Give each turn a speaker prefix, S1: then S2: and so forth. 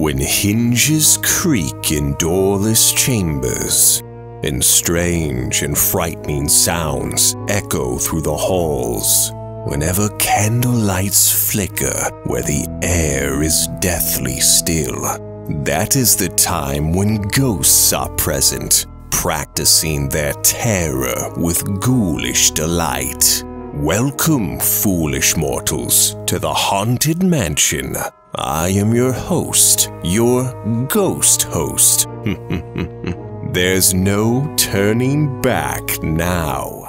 S1: When hinges creak in doorless chambers, and strange and frightening sounds echo through the halls, whenever candlelights flicker where the air is deathly still, that is the time when ghosts are present, practicing their terror with ghoulish delight. Welcome, foolish mortals, to the Haunted Mansion. I am your host, your ghost host. There's no turning back now.